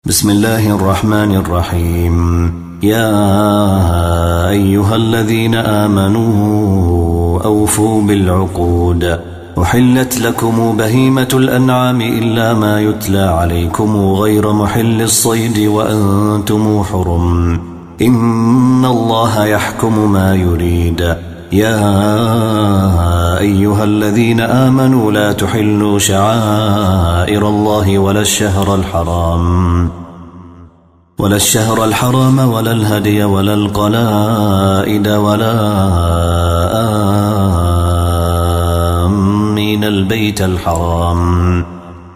بسم الله الرحمن الرحيم. يا أيها الذين آمنوا أوفوا بالعقود. أحلت لكم بهيمة الأنعام إلا ما يتلى عليكم غير محل الصيد وأنتم حرم. إن الله يحكم ما يريد. يا أيها الذين آمنوا لا تحلوا شعائر الله ولا الشهر الحرام ولا الهدي ولا القلائد ولا آمين البيت الحرام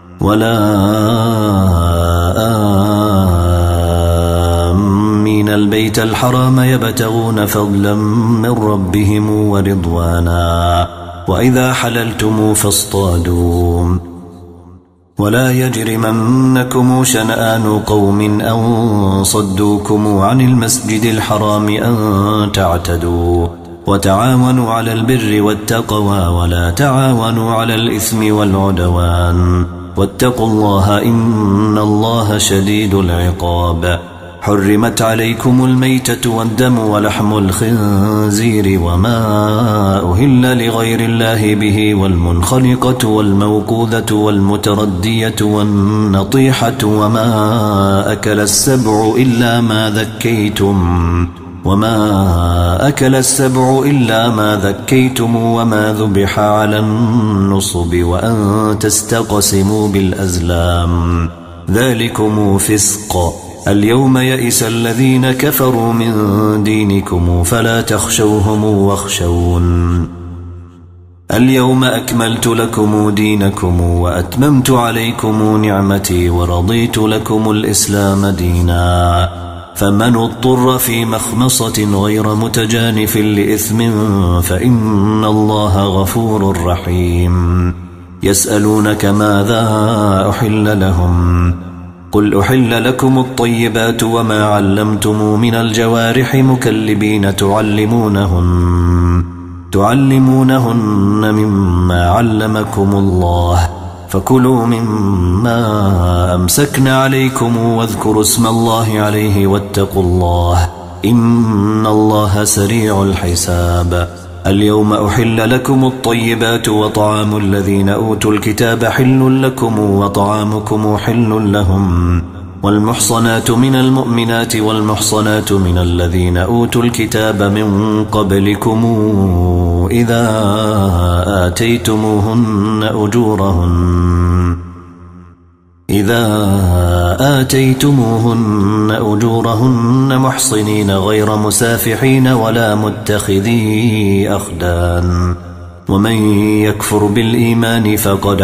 يبتغون فضلا من ربهم ورضوانا وإذا حللتم فاصطادوا ولا يجرمنكم شنآن قوم أن صدوكم عن المسجد الحرام أن تعتدوا وتعاونوا على البر والتقوى ولا تعاونوا على الإثم والعدوان واتقوا الله إن الله شديد العقاب. حرمت عليكم الميتة والدم ولحم الخنزير وما أهل لغير الله به والمنخنقة والموقوذة والمتردية والنطيحة وما أكل السبع إلا ما ذكيتم وما ذبح على النصب وأن تستقسموا بالأزلام ذلكم فسق. اليوم يئس الذين كفروا من دينكم فلا تخشوهم واخشون. اليوم أكملت لكم دينكم وأتممت عليكم نعمتي ورضيت لكم الإسلام دينا. فمن اضطر في مخمصة غير متجانف لإثم فإن الله غفور رحيم. يسألونك ماذا أحل لهم قل أحل لكم الطيبات وما علمتم من الجوارح مكلبين تعلمونهن مما علمكم الله فكلوا مما أمسكن عليكم واذكروا اسم الله عليه واتقوا الله إن الله سريع الحساب. اليوم أحل لكم الطيبات وطعام الذين أوتوا الكتاب حل لكم وطعامكم حل لهم والمحصنات من المؤمنات والمحصنات من الذين أوتوا الكتاب من قبلكم إذا آتيتموهن أجورهن محصنين غير مسافحين ولا متخذي أخدان. ومن يكفر بالإيمان فقد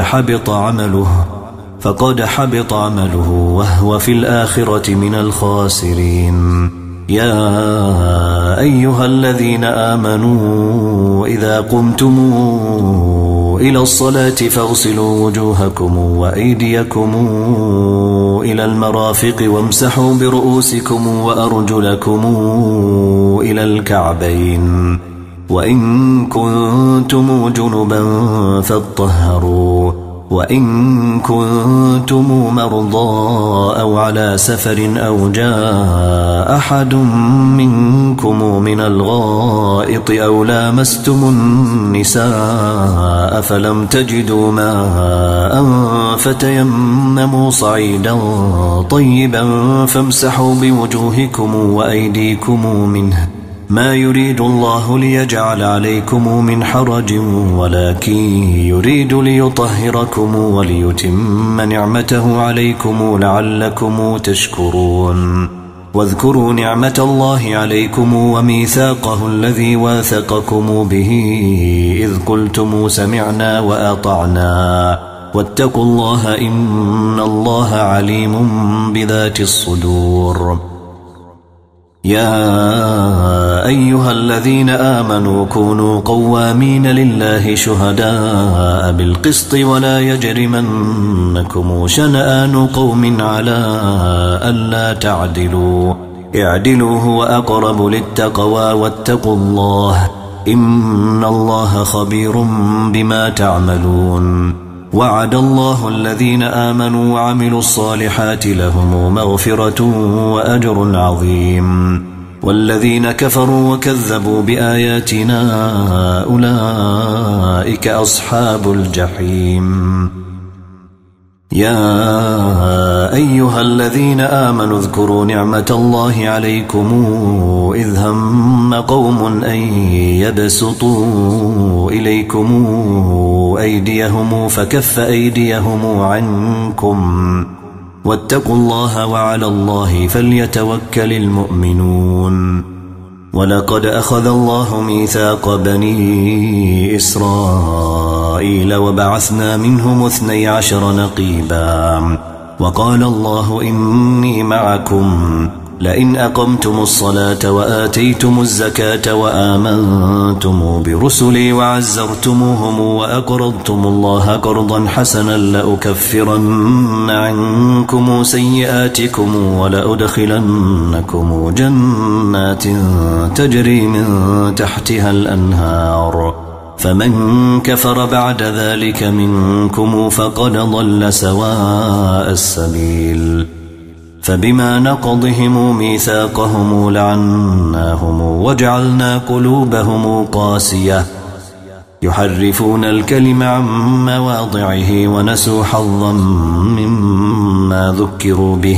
حبط عمله وهو في الآخرة من الخاسرين. يا أيها الذين آمنوا إذا قمتم إلى الصلاة فاغسلوا وجوهكم وأيديكم إلى المرافق وامسحوا برؤوسكم وأرجلكم إلى الكعبين وإن كنتم جنبا فاطهروا وإن كنتم مرضى أو على سفر أو جاء أحد منكم من الغائط أو لامستم النساء فلم تجدوا ماء فتيمموا صعيدا طيبا فامسحوا بوجوهكم وأيديكم منه ما يريد الله ليجعل عليكم من حرج ولكن يريد ليطهركم وليتم نعمته عليكم لعلكم تشكرون. واذكروا نعمة الله عليكم وميثاقه الذي واثقكم به إذ قلتم سمعنا وأطعنا واتقوا الله إن الله عليم بذات الصدور. يا أيها الذين آمنوا كونوا قوامين لله شهداء بالقسط ولا يجرمنكم شنآن قوم على ألا تعدلوا اعدلوا هو أقرب للتقوى واتقوا الله إن الله خبير بما تعملون. وعد الله الذين آمنوا وعملوا الصالحات لهم مغفرة وأجر عظيم والذين كفروا وكذبوا بآياتنا أولئك أصحاب الجحيم يا أيها الذين آمنوا اذكروا نعمة الله عليكم إذ هم قوم أن يبسطوا إليكم أيديهم فكف أيديهم عنكم واتقوا الله وعلى الله فليتوكل المؤمنون ولقد أخذ الله ميثاق بني إسرائيل وبعثنا منهم 12 نقيبا وقال الله إني معكم لئن أقمتم الصلاة وآتيتم الزكاة وآمنتم برسلي وعزرتموهم وأقرضتم الله قرضا حسنا لأكفرن عنكم سيئاتكم ولأدخلنكم جنات تجري من تحتها الأنهار فمن كفر بعد ذلك منكم فقد ضل سواء السبيل فبما نقضهم ميثاقهم لعناهم وجعلنا قلوبهم قاسية يحرفون الكلم عن مواضعه ونسوا حظا مما ذكروا به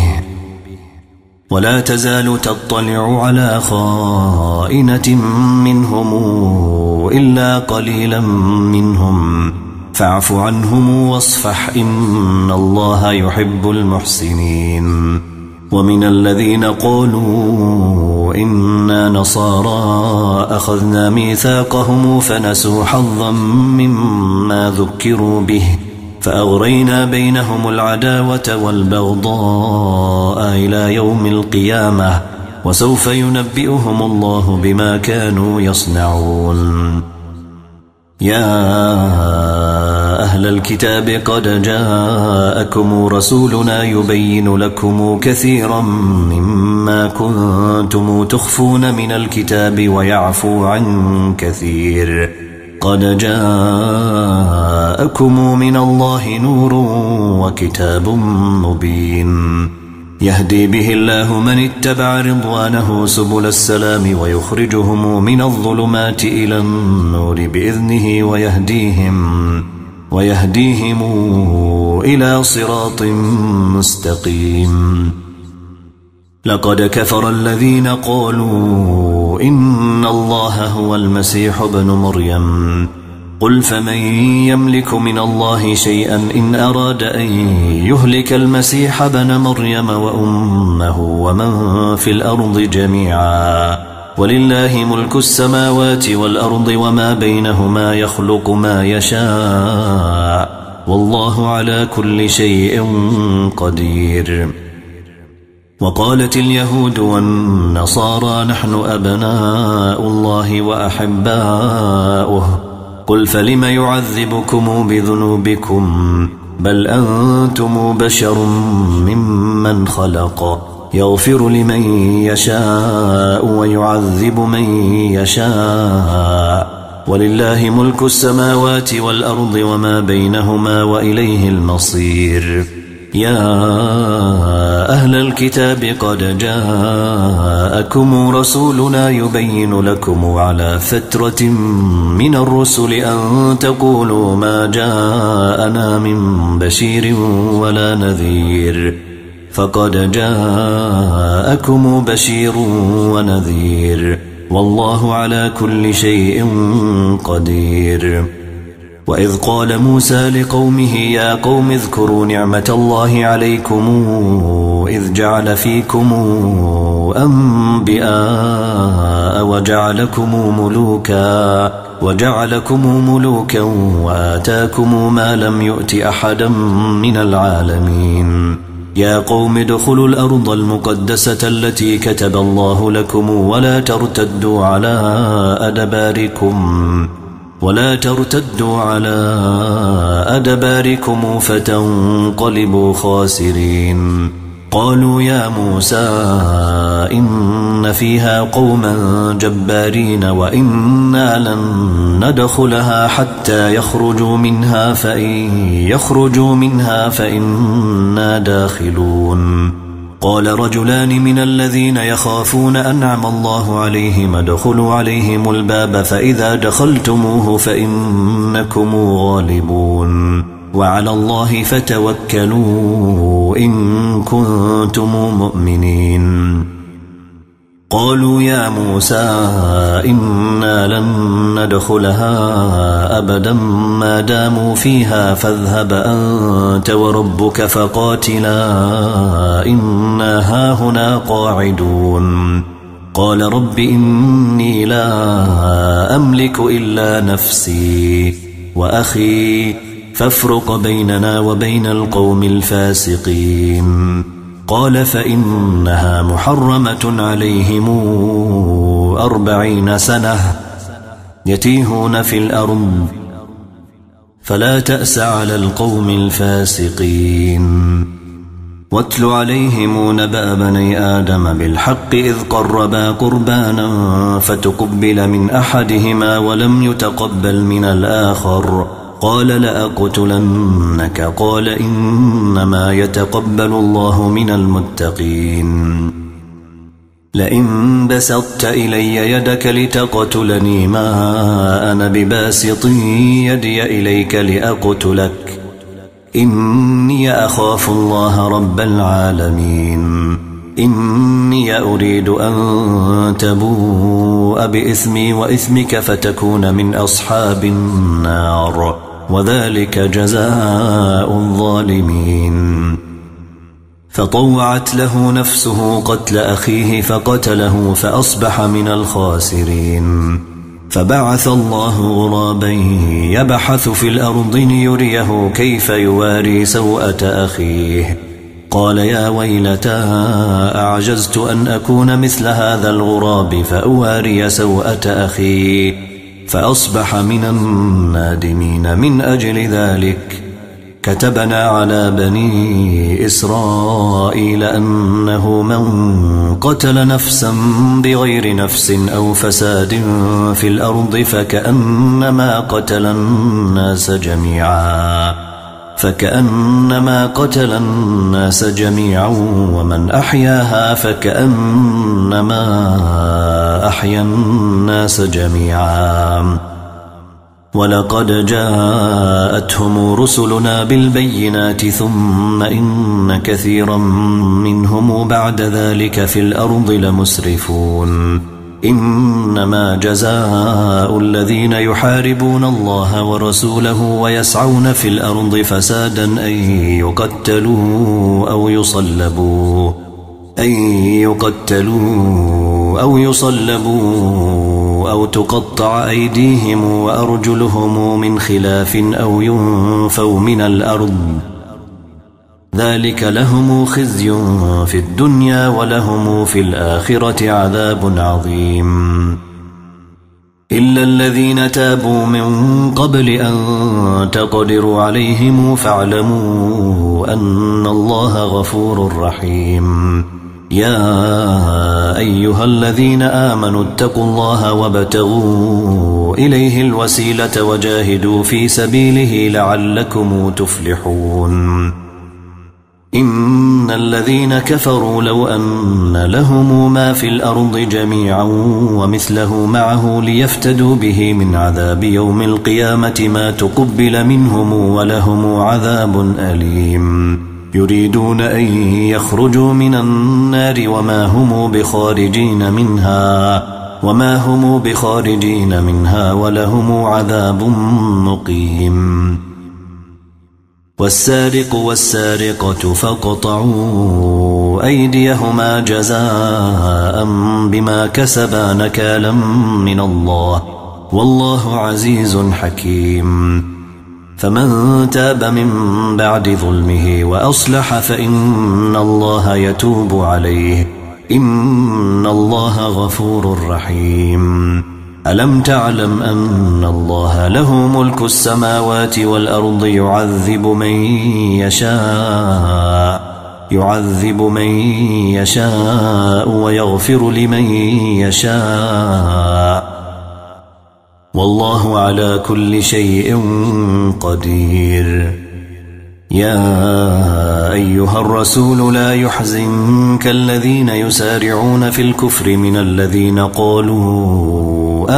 ولا تزال تطلع على خائنة منهم إلا قليلا منهم فاعف عنهم واصفح إن الله يحب المحسنين ومن الذين قالوا إنا نصارى أخذنا ميثاقهم فنسوا حظا مما ذكروا به فأغرينا بينهم العداوة والبغضاء إلى يوم القيامة وسوف ينبئهم الله بما كانوا يصنعون يا أهل الكتاب قد جاءكم رسولنا يبين لكم كثيرا مما كنتم تخفون من الكتاب ويعفو عن كثير قد جاءكم من الله نور وكتاب مبين يهدي به الله من اتبع رضوانه سبل السلام ويخرجهم من الظلمات إلى النور بإذنه ويهديهم إلى صراط مستقيم لقد كفر الذين قالوا إن الله هو المسيح ابن مريم قل فمن يملك من الله شيئا إن أراد أن يهلك المسيح ابن مريم وأمه ومن في الأرض جميعا ولله ملك السماوات والأرض وما بينهما يخلق ما يشاء والله على كل شيء قدير وقالت اليهود والنصارى نحن أبناء الله وأحباؤه قل فلم يعذبكم بذنوبكم بل أنتم بشر ممن خلق يغفر لمن يشاء ويعذب من يشاء ولله ملك السماوات والأرض وما بينهما وإليه المصير يا أهل الكتاب قد جاءكم رسولنا يبين لكم على فترة من الرسل أن تقولوا ما جاءنا من بشير ولا نذير فقد جاءكم بشير ونذير والله على كل شيء قدير وإذ قال موسى لقومه يا قوم اذكروا نعمة الله عليكم إذ جعل فيكم أنبياء وجعلكم ملوكا وآتاكم ما لم يؤت أحدا من العالمين يا قوم ادخلوا الأرض المقدسة التي كتب الله لكم ولا ترتدوا على أدباركم فتنقلبوا خاسرين قالوا يا موسى إن فيها قوما جبارين وإنا لن ندخلها حتى يخرجوا منها فإن يخرجوا منها فإنا داخلون قال رجلان من الذين يخافون أنعم الله عليهم ادخلوا عليهم الباب فإذا دخلتموه فإنكم غالبون وعلى الله فتوكلوا إن كنتم مؤمنين قالوا يا موسى إنا لن ندخلها أبدا ما داموا فيها فاذهب أنت وربك فقاتلا إنا هاهنا قاعدون قال رب إني لا أملك إلا نفسي وأخي فافرق بيننا وبين القوم الفاسقين قال فإنها محرمة عليهم 40 سنة يتيهون في الأرض فلا تأس على القوم الفاسقين واتل عليهم نبأ بني آدم بالحق إذ قربا قربانا فتقبل من أحدهما ولم يتقبل من الآخر قال لأقتلنك قال إنما يتقبل الله من المتقين لئن بسطت إلي يدك لتقتلني ما أنا بباسط يدي إليك لأقتلك إني أخاف الله رب العالمين إني أريد أن تبوء بإثمي وإثمك فتكون من أصحاب النار وذلك جزاء الظالمين فطوعت له نفسه قتل أخيه فقتله فأصبح من الخاسرين فبعث الله غرابا يبحث في الأرض ليريه كيف يواري سوءة أخيه قال يا ويلتى أعجزت أن أكون مثل هذا الغراب فأواري سوءة أخي فأصبح من النادمين من أجل ذلك كتبنا على بني إسرائيل أنه من قتل نفسا بغير نفس أو فساد في الأرض فكأنما قتل الناس جميعا ومن أحياها فكأنما أحيا الناس جميعا ولقد جاءتهم رسلنا بالبينات ثم إن كثيرا منهم بعد ذلك في الأرض لمسرفون إنما جزاء الذين يحاربون الله ورسوله ويسعون في الأرض فسادا أن يقتلوا أو يصلبوا أو تقطع أيديهم وأرجلهم من خلاف أو ينفوا من الأرض ذلك لهم خزي في الدنيا ولهم في الآخرة عذاب عظيم إلا الذين تابوا من قبل أن تقدروا عليهم فاعلموا أن الله غفور رحيم يا أيها الذين آمنوا اتقوا الله وابتغوا إليه الوسيلة وجاهدوا في سبيله لعلكم تفلحون إن الذين كفروا لو أن لهم ما في الأرض جميعا ومثله معه ليفتدوا به من عذاب يوم القيامة ما تقبل منهم ولهم عذاب أليم يريدون أن يخرجوا من النار وما هم بخارجين منها ولهم عذاب مقيم والسارق والسارقة فاقطعوا أيديهما جزاء بما كسبا نكالا من الله والله عزيز حكيم فمن تاب من بعد ظلمه وأصلح فإن الله يتوب عليه إن الله غفور رحيم ألم تعلم أن الله له ملك السماوات والأرض يعذب من يشاء يعذب من يشاء ويغفر لمن يشاء والله على كل شيء قدير. يا أيها الرسول لا يحزنك الذين يسارعون في الكفر من الذين قالوا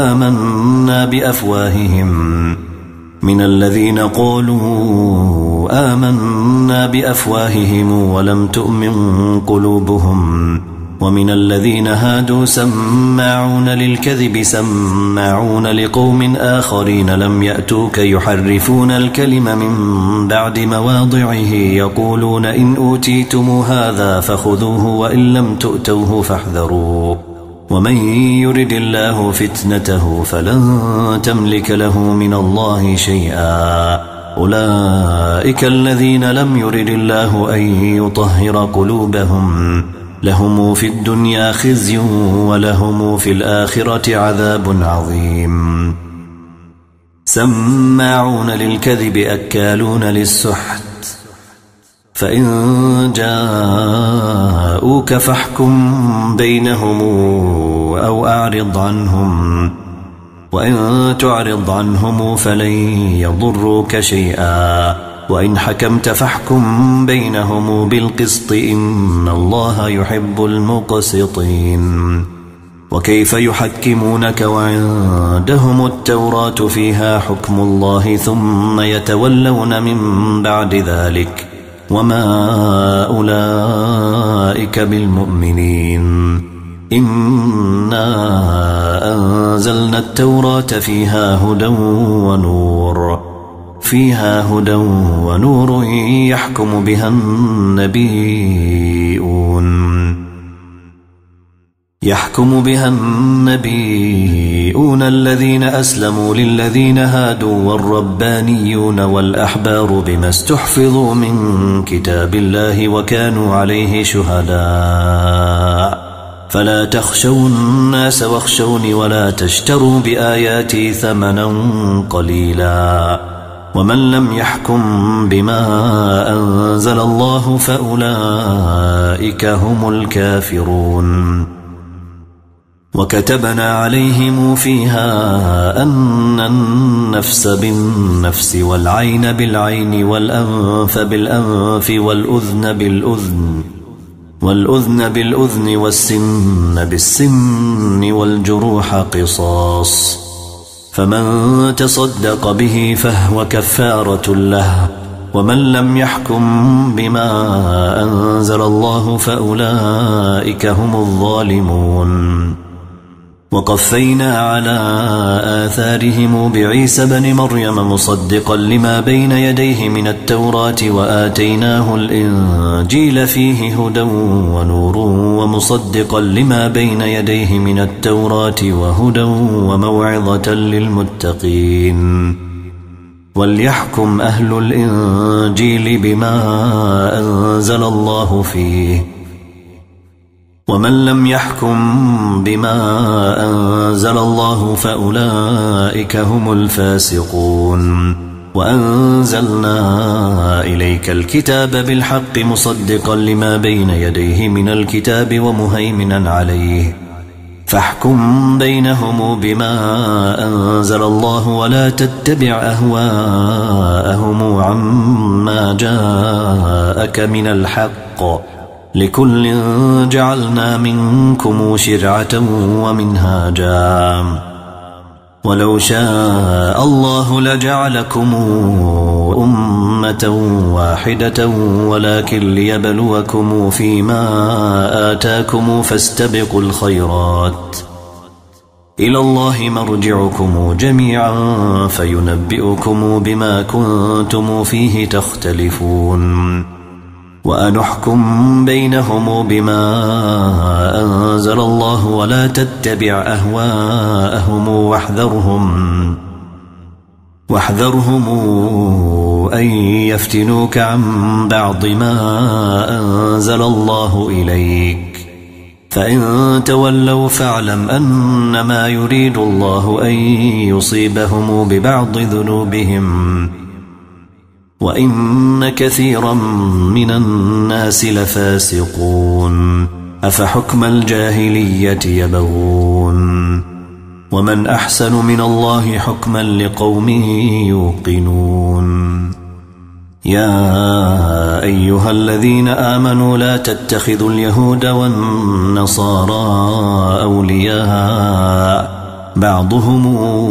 آمنا بأفواههم ولم تؤمن قلوبهم ومن الذين هادوا سماعون للكذب سماعون لقوم آخرين لم يأتوك يحرفون الكلم من بعد مواضعه يقولون إن أوتيتم هذا فخذوه وإن لم تؤتوه فاحذروا ومن يرد الله فتنته فلن تملك له من الله شيئا أولئك الذين لم يرد الله أن يطهر قلوبهم لهم في الدنيا خزي ولهم في الآخرة عذاب عظيم. سماعون للكذب أكالون للسحت فإن جاءوك فاحكم بينهم أو أعرض عنهم وإن تعرض عنهم فلن يضروك شيئا وإن حكمت فاحكم بينهم بالقسط إن الله يحب المقسطين. وكيف يحكمونك وعندهم التوراة فيها حكم الله ثم يتولون من بعد ذلك وما أولئك بالمؤمنين. إنا أنزلنا التوراة فيها هدى ونور يحكم بها النبيون الذين أسلموا للذين هادوا والربانيون والأحبار بما استحفظوا من كتاب الله وكانوا عليه شهداء فلا تخشوا الناس واخشوني ولا تشتروا بآياتي ثمنا قليلا ومن لم يحكم بما أنزل الله فأولئك هم الكافرون. وكتبنا عليهم فيها أن النفس بالنفس والعين بالعين والأنف بالأنف والأذن بالأذن والسن بالسن والجروح قصاص فمن تصدق به فهو كفارة له ومن لم يحكم بما أنزل الله فأولئك هم الظالمون. وقفينا على آثارهم بعيسى بن مريم مصدقا لما بين يديه من التوراة وآتيناه الإنجيل فيه هدى ونور ومصدقا لما بين يديه من التوراة وهدى وموعظة للمتقين. وليحكم أهل الإنجيل بما أنزل الله فيه ومن لم يحكم بما أنزل الله فأولئك هم الفاسقون. وأنزلنا إليك الكتاب بالحق مصدقا لما بين يديه من الكتاب ومهيمنا عليه فاحكم بينهم بما أنزل الله ولا تتبع أهواءهم عما جاءك من الحق لكل جعلنا منكم شرعة ومنهاجا ولو شاء الله لجعلكم أمة واحدة ولكن ليبلوكم فيما آتاكم فاستبقوا الخيرات إلى الله مرجعكم جميعا فينبئكم بما كنتم فيه تختلفون. وأنحكم بينهم بما أنزل الله ولا تتبع أهواءهم واحذرهم أن يفتنوك عن بعض ما أنزل الله إليك فإن تولوا فاعلم أنما يريد الله أن يصيبهم ببعض ذنوبهم وإن كثيرا من الناس لفاسقون أفحكم الجاهلية يبغون ومن أحسن من الله حكما لقوم يوقنون يا أيها الذين آمنوا لا تتخذوا اليهود والنصارى أولياء بعضهم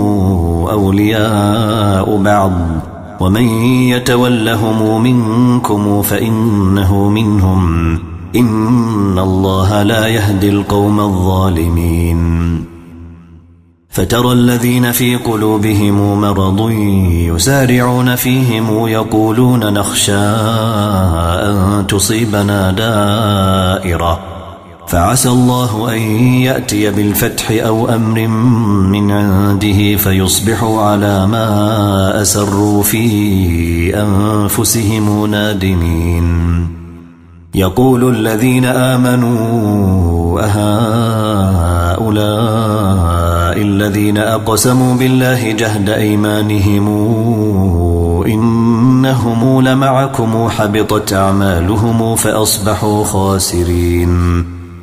أولياء بعض ومن يتولهم منكم فإنه منهم إن الله لا يهدي القوم الظالمين فترى الذين في قلوبهم مرض يسارعون فيهم يقولون نخشى أن تصيبنا دائرة فعسى الله أن يأتي بالفتح أو أمر من عنده فيصبحوا على ما أسروا في أنفسهم نادمين يقول الذين آمنوا أهؤلاء الذين أقسموا بالله جهد أيمانهم إنهم لمعكم حبطت أعمالهم فأصبحوا خاسرين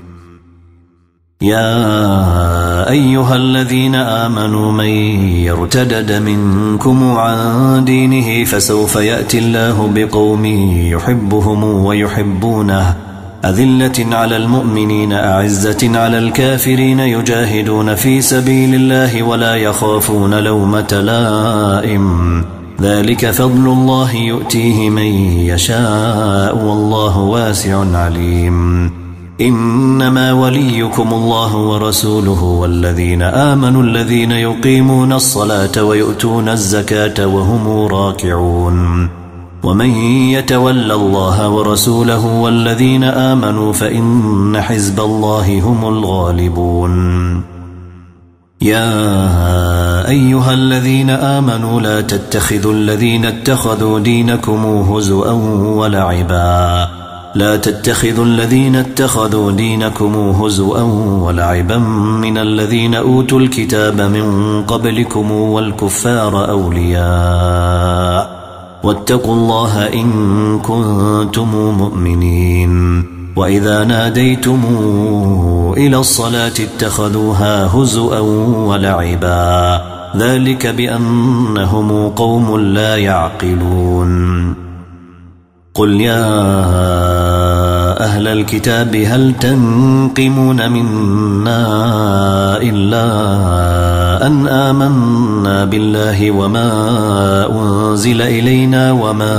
يا أيها الذين آمنوا من يرتدد منكم عن دينه فسوف يأتي الله بقوم يحبهم ويحبونه أذلة على المؤمنين أعزة على الكافرين يجاهدون في سبيل الله ولا يخافون لومة لائم ذلك فضل الله يؤتيه من يشاء والله واسع عليم إنما وليكم الله ورسوله والذين آمنوا الذين يقيمون الصلاة ويؤتون الزكاة وهم راكعون ومن يتول الله ورسوله والذين آمنوا فإن حزب الله هم الغالبون يا أيها الذين آمنوا لا تتخذوا الذين اتخذوا دينكم هزؤا ولعبا لا تتخذوا الذين اتخذوا دينكم هزؤا ولعبا من الذين أوتوا الكتاب من قبلكم والكفار أولياء واتقوا الله إن كنتم مؤمنين وإذا ناديتم إلى الصلاة اتخذوها هزؤا ولعبا ذلك بأنهم قوم لا يعقلون قل يا أهل الكتاب هل تنقمون منا إلا أن آمنا بالله وما أنزل إلينا وما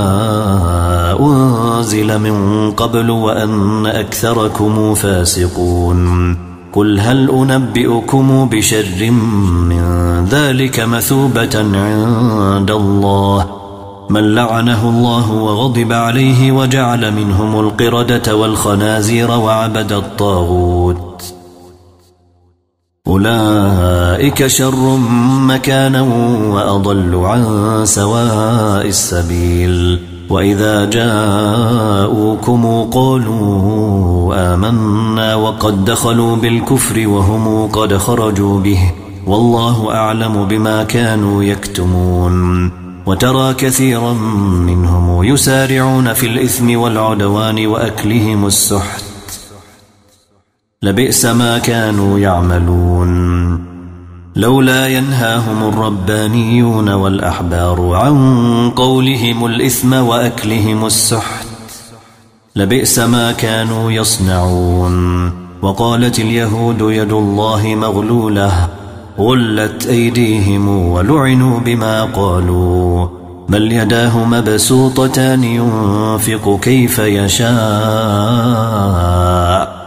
أنزل من قبل وأن أكثركم فاسقون قل هل أنبئكم بشر من ذلك مثوبة عند الله من لعنه الله وغضب عليه وجعل منهم القردة والخنازير وعبد الطاغوت أولئك شر مكانا وأضل عن سواء السبيل وإذا جاءوكم قالوا آمنا وقد دخلوا بالكفر وهم قد خرجوا به والله أعلم بما كانوا يكتمون وترى كثيرا منهم يسارعون في الإثم والعدوان وأكلهم السحت لبئس ما كانوا يعملون لولا ينهاهم الربانيون والأحبار عن قولهم الإثم وأكلهم السحت لبئس ما كانوا يصنعون وقالت اليهود يد الله مغلولة غلت أيديهم ولعنوا بما قالوا بل يداه مبسوطتان ينفق كيف يشاء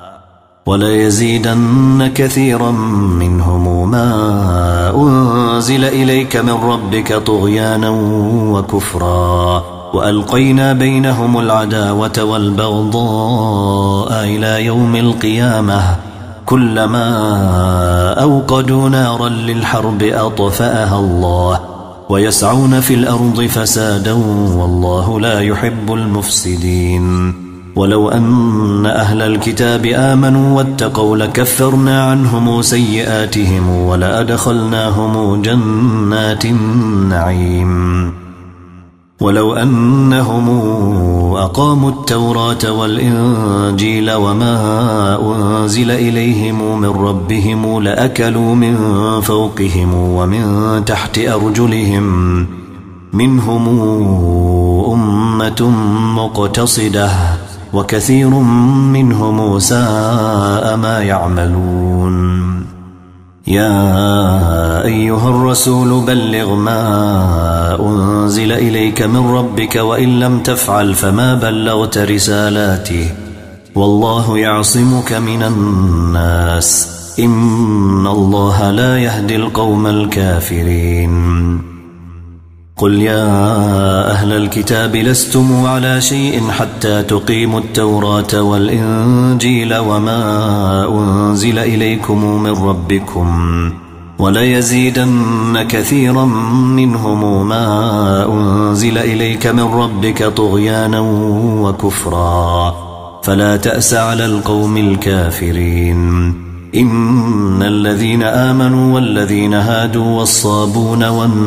وليزيدن كثيرا منهم ما أنزل إليك من ربك طغيانا وكفرا وألقينا بينهم العداوة والبغضاء إلى يوم القيامة كلما أوقدوا نارا للحرب أطفأها الله ويسعون في الأرض فسادا والله لا يحب المفسدين ولو أن أهل الكتاب آمنوا واتقوا لكفرنا عنهم سيئاتهم ولأدخلناهم جنات النعيم ولو أنهم أقاموا التوراة والإنجيل وما أنزل إليهم من ربهم لأكلوا من فوقهم ومن تحت أرجلهم منهم أمة مقتصدة وكثير منهم ساء ما يعملون يا أيها الرسول بلغ ما أنزل إليك من ربك وإن لم تفعل فما بلغت رسالاته والله يعصمك من الناس إن الله لا يهدي القوم الكافرين قل يا أهل الكتاب لستم على شيء حتى تقيموا التوراة والإنجيل وما أنزل إليكم من ربكم وليزيدن كثيرا منهم ما أنزل إليك من ربك طغيانا وكفرا فلا تأس على القوم الكافرين إن الذين آمنوا والذين هادوا والصابون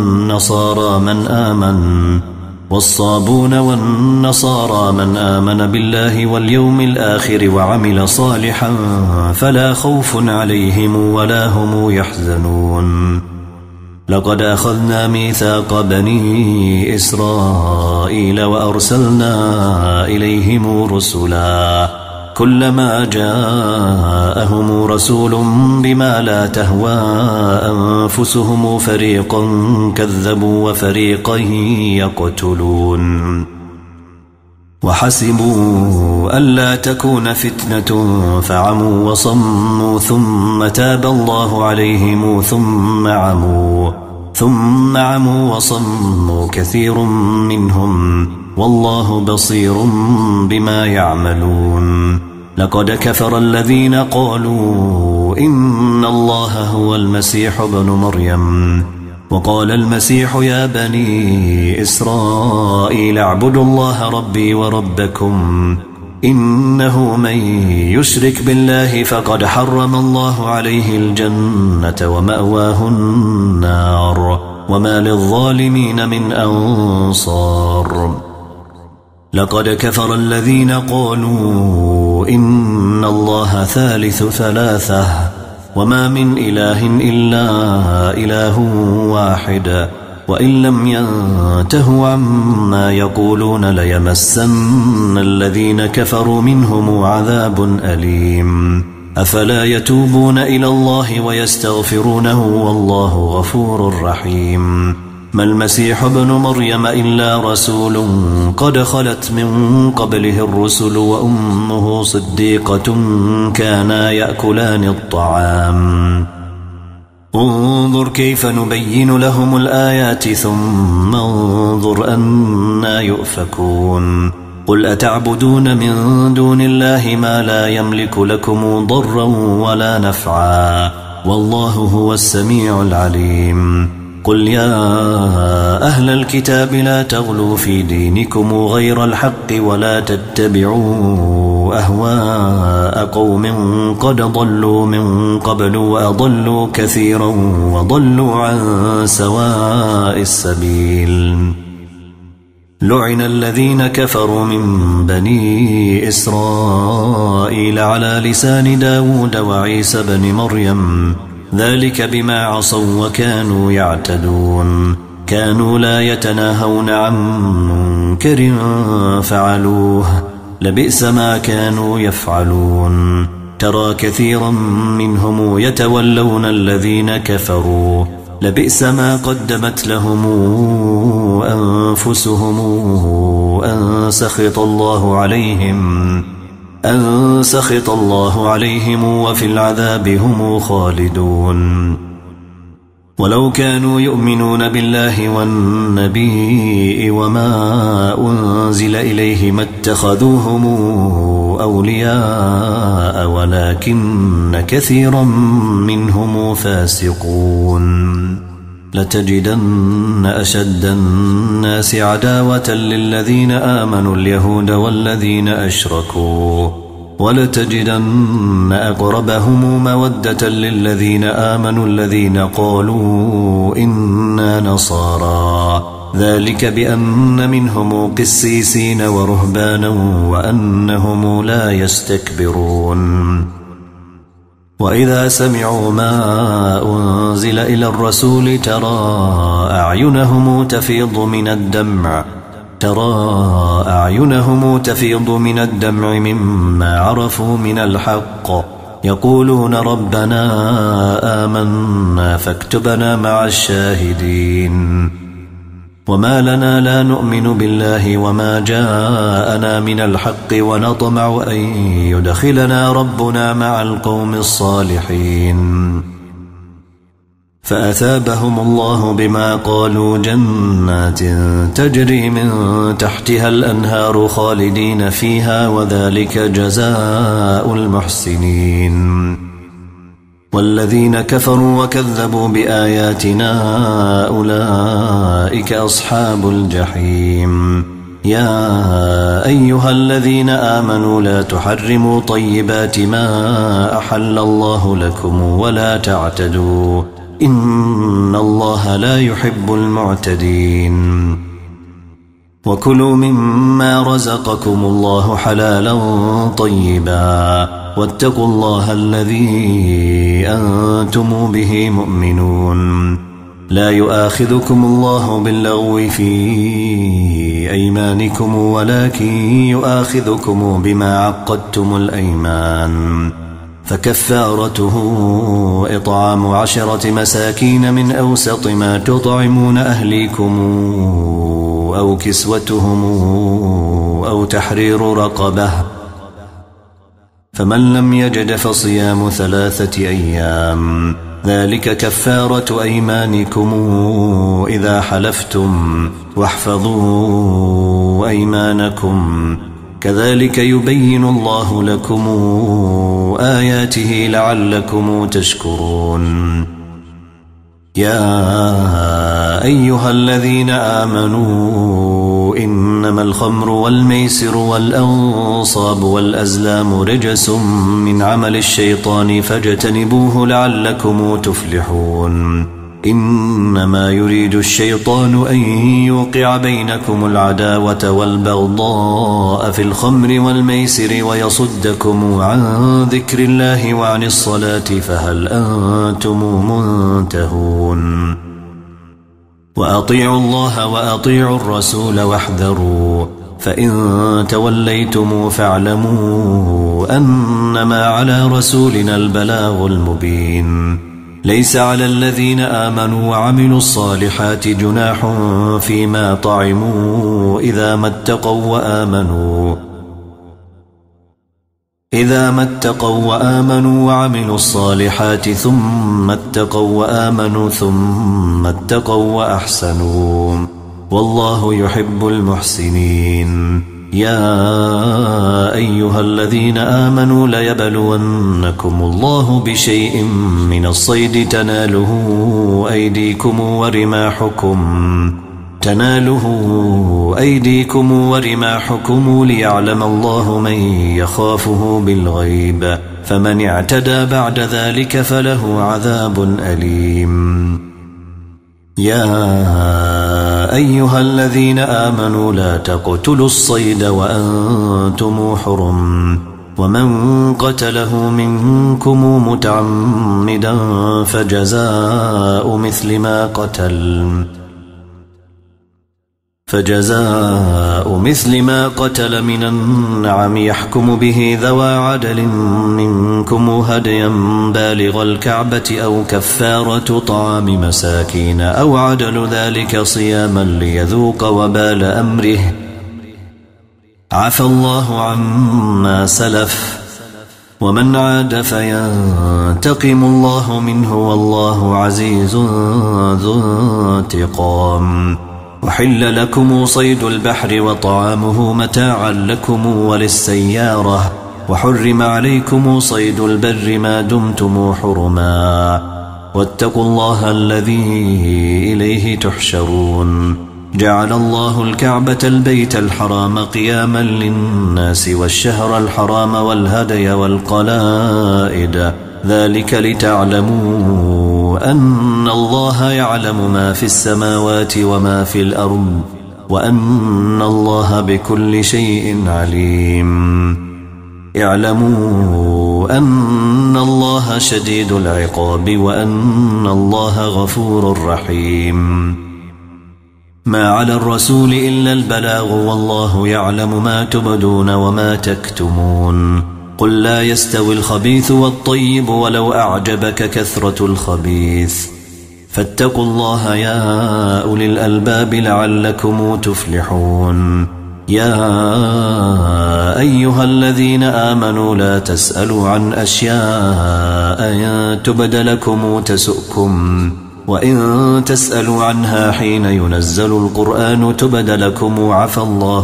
والنصارى من آمن بالله واليوم الآخر وعمل صالحا فلا خوف عليهم ولا هم يحزنون لقد أخذنا ميثاق بني إسرائيل وأرسلنا إليهم رسلا كلما جاءهم رسول بما لا تهوى أنفسهم فريقا كذبوا وفريقا يقتلون وحسبوا ألا تكون فتنة فعموا وصموا ثم تاب الله عليهم ثم عموا وصموا كثير منهم والله بصير بما يعملون لقد كفر الذين قالوا إن الله هو المسيح ابن مريم وقال المسيح يا بني إسرائيل اعبدوا الله ربي وربكم إنه من يشرك بالله فقد حرم الله عليه الجنة ومأواه النار وما للظالمين من أنصار لقد كفر الذين قالوا إن الله ثالث ثلاثة وما من إله إلا إله واحد وإن لم ينتهوا عما يقولون ليمسن الذين كفروا منهم عذاب أليم أفلا يتوبون إلى الله ويستغفرونه والله غفور رحيم ما المسيح ابن مريم إلا رسول قد خلت من قبله الرسل وأمه صديقة كانا يأكلان الطعام انظر كيف نبين لهم الآيات ثم انظر أنا يؤفكون قل أتعبدون من دون الله ما لا يملك لكم ضرا ولا نفعا والله هو السميع العليم قل يا أهل الكتاب لا تغلوا في دينكم غير الحق ولا تتبعوا أهواء قوم قد ضلوا من قبل وأضلوا كثيرا وضلوا عن سواء السبيل لعن الذين كفروا من بني إسرائيل على لسان داود وعيسى بن مريم ذلك بما عصوا وكانوا يعتدون كانوا لا يتناهون عن منكر فعلوه لبئس ما كانوا يفعلون ترى كثيرا منهم يتولون الذين كفروا لبئس ما قدمت لهم أنفسهم أن سخط الله عليهم وفي العذاب هم خالدون ولو كانوا يؤمنون بالله والنبي وما أنزل إليه ما اتخذوهم أولياء ولكن كثيرا منهم فاسقون لتجدن أشد الناس عداوة للذين آمنوا اليهود والذين أشركوا ولتجدن أقربهم مودة للذين آمنوا الذين قالوا إنا نصارى ذلك بأن منهم قسيسين ورهبانا وأنهم لا يستكبرون وإذا سمعوا ما أنزل إلى الرسول ترى أعينهم تفيض من الدمع مما عرفوا من الحق يقولون ربنا آمنا فاكتبنا مع الشاهدين وما لنا لا نؤمن بالله وما جاءنا من الحق ونطمع أن يدخلنا ربنا مع القوم الصالحين فأثابهم الله بما قالوا جنات تجري من تحتها الأنهار خالدين فيها وذلك جزاء المحسنين والذين كفروا وكذبوا بآياتنا أولئك أصحاب الجحيم يا أيها الذين آمنوا لا تحرموا طيبات ما أحل الله لكم ولا تعتدوا إن الله لا يحب المعتدين وكلوا مما رزقكم الله حلالا طيبا واتقوا الله الذي أنتم به مؤمنون لا يؤاخذكم الله باللغو في أيمانكم ولكن يؤاخذكم بما عقدتم الأيمان فكفارته إطعام 10 مساكين من أوسط ما تطعمون أهليكم أو كسوتهم أو تحرير رقبة فمن لم يجد فصيام 3 أيام ذلك كفارة أيمانكم إذا حلفتم واحفظوا أيمانكم كذلك يبين الله لكم آياته لعلكم تشكرون يا أيها الذين آمنوا إنما الخمر والميسر والأنصاب والأزلام رجس من عمل الشيطان فاجتنبوه لعلكم تفلحون إنما يريد الشيطان أن يوقع بينكم العداوة والبغضاء في الخمر والميسر ويصدكم عن ذكر الله وعن الصلاة فهل أنتم منتهون وأطيعوا الله وأطيعوا الرسول واحذروا فإن توليتم فاعلموا أنما على رسولنا البلاغ المبين ليس على الذين آمنوا وعملوا الصالحات جناح فيما طعموا إذا ما اتقوا وآمنوا وعملوا الصالحات ثم اتقوا وآمنوا ثم اتقوا وأحسنوا والله يحب المحسنين يا أيها الذين آمنوا ليبلونكم الله بشيء من الصيد تناله أيديكم ورماحكم ليعلم الله من يخافه بالغيب فمن اعتدى بعد ذلك فله عذاب أليم يا أيها الذين آمنوا لا تقتلوا الصيد وأنتم حرم ومن قتله منكم متعمدا فجزاء مثل ما قتل من النعم يحكم به ذوى عدل منكم هديا بالغ الكعبة أو كفارة طعام مساكين أو عدل ذلك صياما ليذوق وبال أمره عفى الله عما سلف ومن عاد فينتقم الله منه والله عزيز ذو انتقام وحل لكم صيد البحر وطعامه متاعا لكم وللسيارة وحرم عليكم صيد البر ما دمتم حرما واتقوا الله الذي إليه تحشرون جعل الله الكعبة البيت الحرام قياما للناس والشهر الحرام والهدي والقلائد ذلك لتعلموا أن الله يعلم ما في السماوات وما في الأرض وأن الله بكل شيء عليم اعلموا أن الله شديد العقاب وأن الله غفور رحيم ما على الرسول إلا البلاغ والله يعلم ما تبدون وما تكتمون قل لا يستوي الخبيث والطيب ولو أعجبك كثرة الخبيث فاتقوا الله يا أولي الألباب لعلكم تفلحون يا أيها الذين آمنوا لا تسألوا عن أشياء إن تبد لكم تسؤكم وإن تسألوا عنها حين ينزل القرآن تبد لكم عفى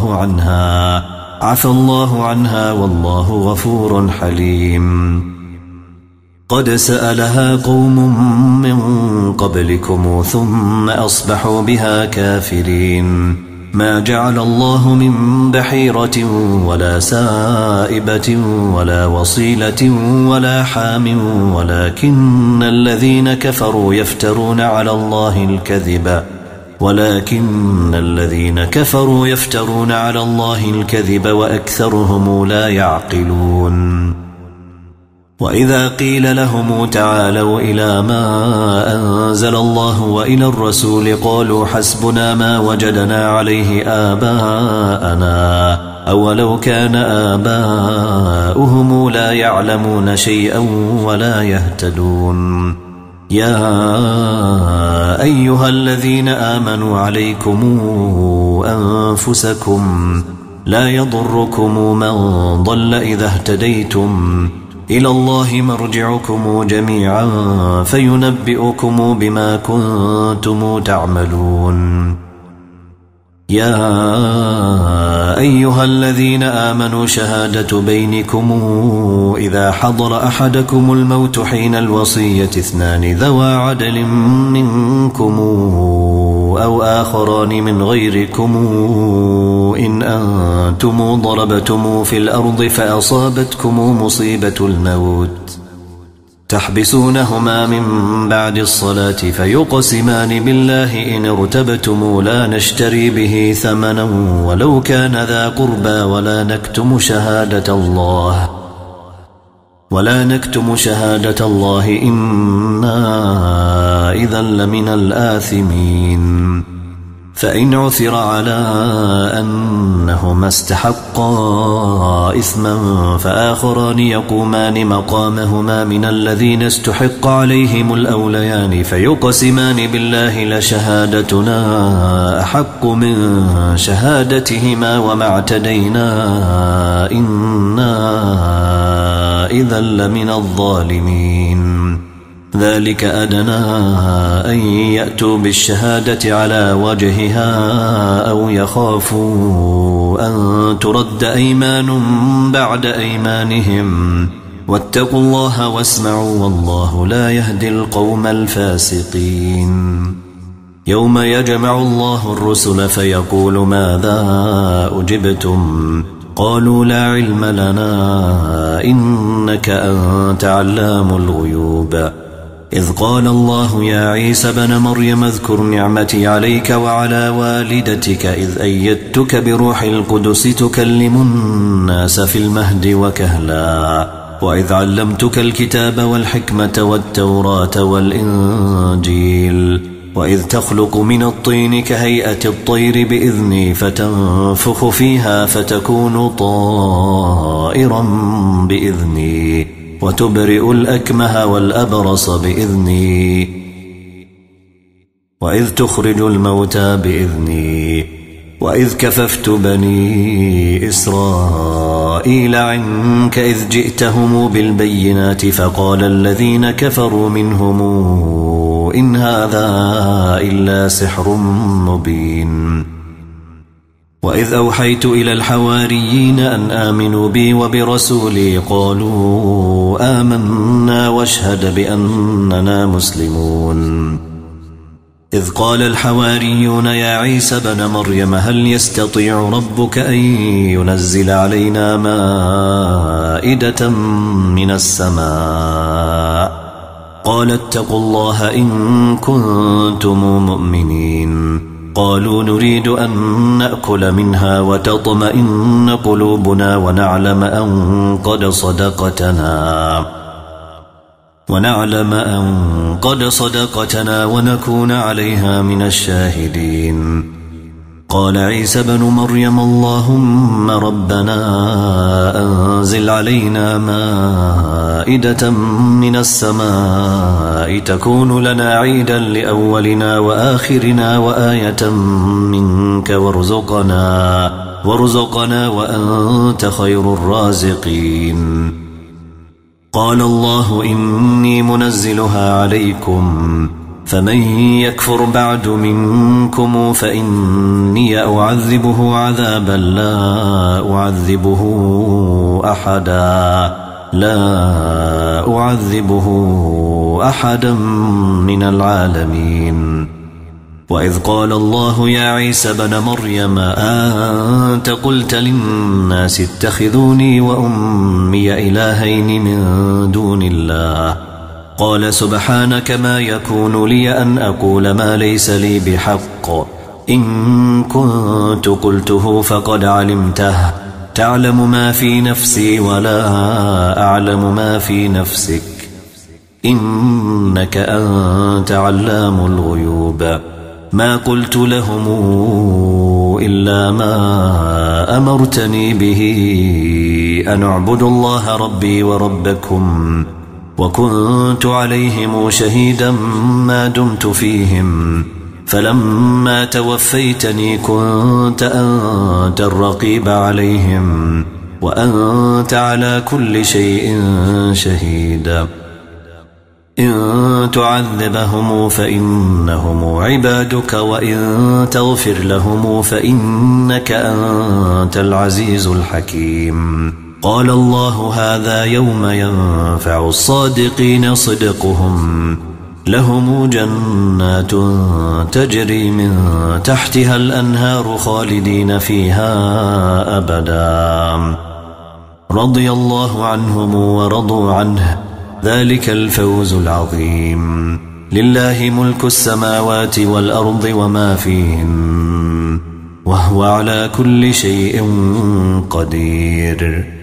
الله عنها والله غفور حليم قد سألها قوم من قبلكم ثم أصبحوا بها كافرين ما جعل الله من بحيرة ولا سائبة ولا وصيلة ولا حام ولكن الذين كفروا يفترون على الله الكذب وأكثرهم لا يعقلون وإذا قيل لهم تعالوا إلى ما أنزل الله وإلى الرسول قالوا حسبنا ما وجدنا عليه آباءنا أولو كان آباؤهم لا يعلمون شيئا ولا يهتدون يا أيها الذين آمنوا عليكم أنفسكم لا يضركم من ضل إذا اهتديتم إلى الله مرجعكم جميعا فينبئكم بما كنتم تعملون يا أيها الذين آمنوا شهادة بينكم إذا حضر أحدكم الموت حين الوصية 2 ذوى عدل منكم أو آخران من غيركم إن أنتم ضربتم في الأرض فأصابتكم مصيبة الموت تحبسونهما من بعد الصلاة فيقسمان بالله إن ارتبتم لا نشتري به ثمنا ولو كان ذا قربى ولا نكتم شهادة الله إنا إذا لمن الآثمين فإن عثر على أنهما استحقا إثما فآخران يقومان مقامهما من الذين استحق عليهم الأوليان فيقسمان بالله لشهادتنا أحق من شهادتهما وما اعتدينا إنا إذا لمن الظالمين ذلك أدنى أن يأتوا بالشهادة على وجهها أو يخافوا أن ترد أيمان بعد أيمانهم واتقوا الله واسمعوا والله لا يهدي القوم الفاسقين يوم يجمع الله الرسل فيقول ماذا أجبتم قالوا لا علم لنا إنك أنت علام الغيوب إذ قال الله يا عيسى بن مريم اذكر نعمتي عليك وعلى والدتك إذ أيدتك بروح القدس تكلم الناس في المهد وكهلا وإذ علمتك الكتاب والحكمة والتوراة والإنجيل وإذ تخلق من الطين كهيئة الطير بإذني فتنفخ فيها فتكون طائرا بإذني وتبرئ الأكمه والأبرص بإذني وإذ تخرج الموتى بإذني وإذ كففت بني إسرائيل عنك إذ جئتهم بالبينات فقال الذين كفروا منهم إن هذا إلا سحر مبين وإذ أوحيت إلى الحواريين أن آمنوا بي وبرسولي قالوا آمنا واشهد بأننا مسلمون إذ قال الحواريون يا عيسى بن مريم هل يستطيع ربك أن ينزل علينا مائدة من السماء قال اتقوا الله إن كنتم مؤمنين قالوا نريد أن نأكل منها وتطمئن قلوبنا ونعلم أن قد صدقتنا ونكون عليها من الشاهدين قال عيسى بن مريم اللهم ربنا أنزل علينا مائدة من السماء تكون لنا عيدا لأولنا وآخرنا وآية منك وارزقنا وأنت خير الرازقين قال الله إني منزلها عليكم فمن يكفر بعد منكم فإني أعذبه عذابا لا أعذبه أحدا من العالمين وإذ قال الله يا عيسى بن مريم أنت قلت للناس اتخذوني وأمي إلهين من دون الله قال سبحانك ما يكون لي أن أقول ما ليس لي بحق إن كنت قلته فقد علمته تعلم ما في نفسي ولا أعلم ما في نفسك إنك أنت علام الغيوب ما قلت لهم إلا ما أمرتني به أن اعبدوا الله ربي وربكم وكنت عليهم شهيدا ما دمت فيهم فلما توفيتني كنت أنت الرقيب عليهم وأنت على كل شيء شهيد إن تعذبهم فإنهم عبادك وإن تغفر لهم فإنك أنت العزيز الحكيم قال الله هذا يوم ينفع الصادقين صدقهم لهم جنات تجري من تحتها الأنهار خالدين فيها أبدا رضي الله عنهم ورضوا عنه ذلك الفوز العظيم لله ملك السماوات والأرض وما فيهن وهو على كل شيء قدير